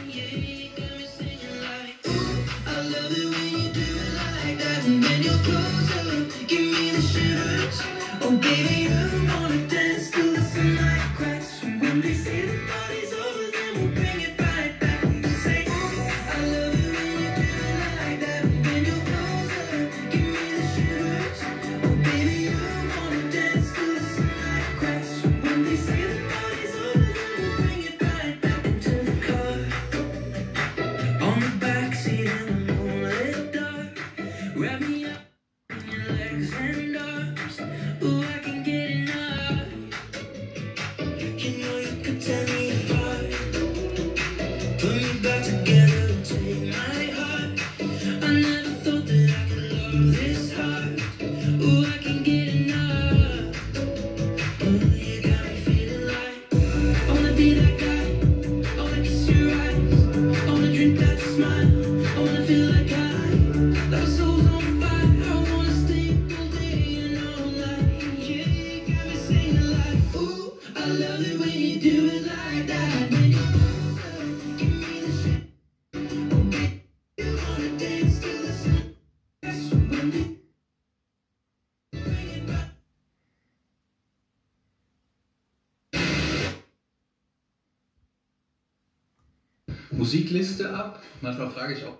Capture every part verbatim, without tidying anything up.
Musikliste ab. Manchmal frage ich auch.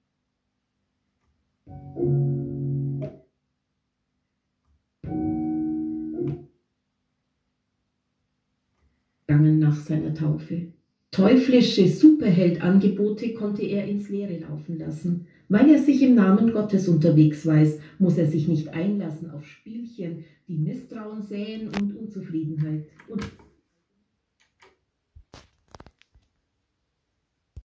Nach seiner Taufe. Teuflische Superheld-Angebote konnte er ins Leere laufen lassen. Weil er sich im Namen Gottes unterwegs weiß, muss er sich nicht einlassen auf Spielchen, die Misstrauen säen und Unzufriedenheit. Und